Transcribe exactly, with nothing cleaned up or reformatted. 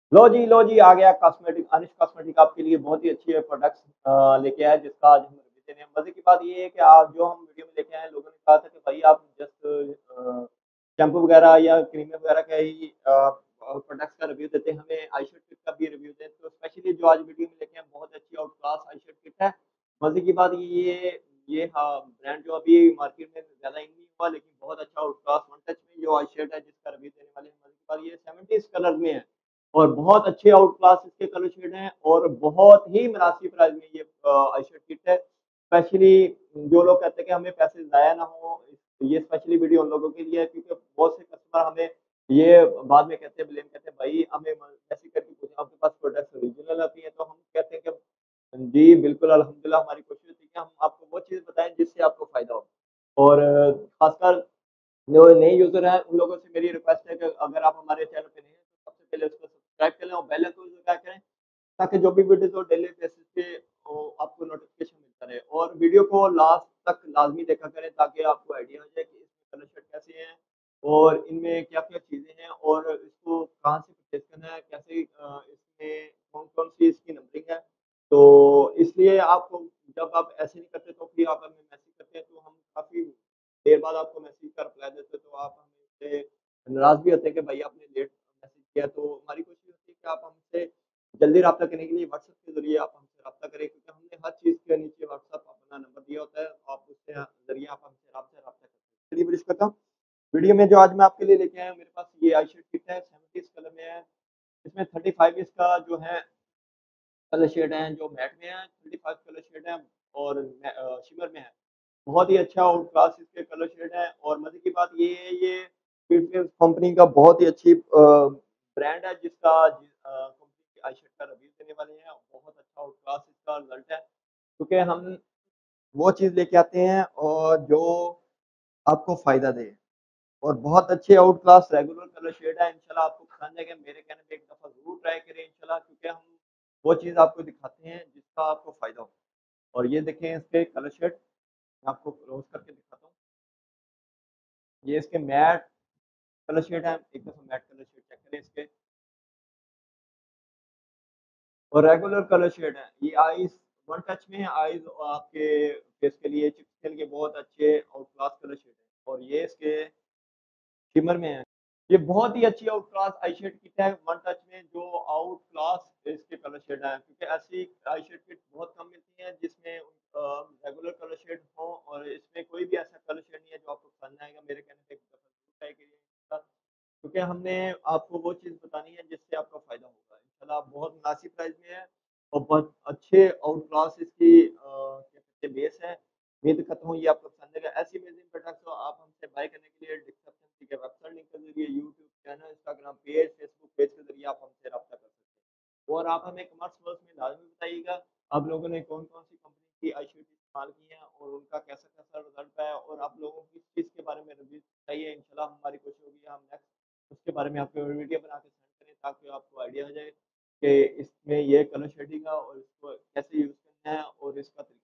लो जी, लो जी, आ गया कॉस्मेटिक अनिश कॉस्मेटिक आपके लिए बहुत ही अच्छी प्रोडक्ट्स अ, लेके आया जिसका आज हम रिव्यू देने हैं। मज़े की बात ये है कि आप जो हम वीडियो में लेके आए हैं, लोगों ने कहा था कि भाई आप जस्ट अ, शैम्पू वगैरह या क्रीम वगैरह का ही अ अ, प्रोडक्ट्स का रिव्यू देते हैं, हमें आई शेड किट का भी रिव्यू दें। तो स्पेशली जो आज वीडियो में लेके आए हैं, बहुत अच्छी out class eye shade kit है। मज़े की बात ये ये हाँ, ब्रांड जो अभी मार्केट में ज़्यादा इन नहीं हुआ, लेकिन बहुत अच्छा आउट क्लास वन टच में जो आई शेड है जिसका रिव्यू देने वाले हैं। मज़े की बात ये सेवेंटीज़ कलर में है। और बहुत अच्छे आउट क्लास इसके कलर शेड हैं और बहुत ही मुनासिब प्राइस में ये आई शेड किट है। स्पेशली जो लोग कहते हैं कि हमें पैसे ज़ाया ना हो, ये स्पेशली वीडियो उन लोगों के लिए है क्योंकि बहुत से कस्टमर हमें ये बाद में कहते हैं, ब्लेम करते हैं, भाई हमें ऐसे करके पूछे आपके पास प्रोडक्ट ओरिजिनल आती है, तो हम कहते हैं कि जी बिल्कुल अल्हम्दुलिल्लाह, हमारी कोशिश होती है कि हम आपको वो चीज़ बताएं जिससे आपको फायदा हो। और खासकर जो नए यूज़र हैं उन लोगों से मेरी रिक्वेस्ट है कि अगर आप हमारे चैनल पे नए हैं तो सबसे पहले उसको सब्सक्राइब कर लें और बेल आइकन को क्या करें ताकि जो भी वीडियोज़ हो डेली बेसिस पे ओ आपको नोटिफ़िकेशन मिलता रहे और वीडियो को लास्ट तक लाज़मी देखा करें ताकि आपको आइडिया हो जाए कि इसमें कलर शेड कैसे हैं और इनमें क्या-क्या चीज़ें हैं और इसको कहाँ से परचेज़ करना है, कैसे अ, इसमें कौन-कौन सी इसकी नंबरिंग है। तो इसलिए आप जब आप ऐसे नहीं करते तो फिर आप हमें मैसेज करते हैं तो हम काफ़ी देर बाद आपको मैसेज का रिप्लाई देते हैं, तो आप हमसे नाराज़ भी होते हैं कि भाई आपने लेट मैसेज किया। तो हमारी कोशिश होती है कि आप हमसे जल्दी राब्ता करने के लिए व्हाट्सएप के ज़रिए आप हमसे राब्ता करें क्योंकि हमने हर चीज़ के नीचे व्हाट्सएप अपना नंबर दिया होता है। आप उसके ज़रिए आप हमसे राब्ता राब्ता कर सकते हैं। चलिए विश करता हूँ। वीडियो में जो आज मैं आपके लिए लेके आया हूँ, मेरे पास ये आई शेड किट है, सेवेंटीज़ कलर में है। इसमें थर्टी फ़ाइव इसका जो है कलर शेड हैं जो मैट में है, थर्टी फ़ाइव कलर शेड है और मै अ, शिमर में है। बहुत ही अच्छा आउट क्लास इसके कलर शेड है और मज़े की बात ये है ये टिफ़िल्स कंपनी का बहुत ही अच्छी अ, ब्रांड है जिसका जि अ, कंपनी की आई शेड का रिव्यू देने वाले हैं और बहुत अच्छा आउट क्लास इसका रिज़ल्ट है। क्योंकि हम वो चीज़ लेके आते हैं और जो आपको फ़ायदा दे और बहुत अच्छे out class regular colour shade है। इंशाल्लाह आपको पसंद आएगा। मेरे कहने पे एक दफ़ा ज़रूर ट्राई करें इंशाल्लाह क्योंकि हम वो चीज़ आपको दिखाते हैं जिसका आपको फ़ायदा हो। और ये देखें इसके कलर शेड, मैं आपको क्लोज़ करके दिखाता हूँ। ये इसके मैट कलर शेड है, एक दफ़ा मैट कलर शेड चेक करें इसके। और रेगुलर कलर शेड है। ये आइज़ वन टच में आइज़ आपके फेस के लिए, चिक्स के लिए बहुत अच्छे आउट क्लास कलर शेड है और ये इसके शिमर में है। ये बहुत ही अच्छी out class eye shade kit है वन टच में जो आउट क्लास इसके कलर शेड है क्योंकि ऐसी आई शेड किट बहुत कम मिलती है जिसमें अ, रेगुलर कलर शेड हो और इसमें कोई भी ऐसा कलर शेड नहीं है जो आपको पसंद आएगा। मेरे कहने पे एक दफ़ा ज़रूर ट्राई करिए क्योंकि हमने आपको वो चीज़ बतानी है जिससे आपका फ़ायदा होगा। इंशाल्लाह बहुत मुनासिब प्राइस में है और बहुत अच्छे आउट क्लास इसकी अ, क्या कहते हैं बेस है। उम्मीद करता हूँ ये आपको पसंद आएगा। ऐसी अमेज़िंग प्रोडक्ट्स तो आप हमसे बाय करने के लिए डिस्क्रिप्शन के वेबसाइट लिंक के ज़रिए YouTube channel, Instagram page, Facebook page के ज़रिए आप हमसे राब्ता कर सकते हैं। और आप हमें कमेंट्स बॉक्स में लाज़मी बताइएगा, आप लोगों ने कौन-कौन सी कंपनी की आई शेड इस्तेमाल की है और उनका कैसा-कैसा रिज़ल्ट है और आप लोगों को किस चीज़ के बारे में रिव्यू चाहिए। इंशाल्लाह हमारी कोशिश होगी हम नेक्स्ट उसके बारे में आपको वीडियो बना के सेंड करें ताकि आपको आइडिया हो जाए कि इसमें ये कलर शेडिंग है और इसको कैसे यूज़ करना है और इसका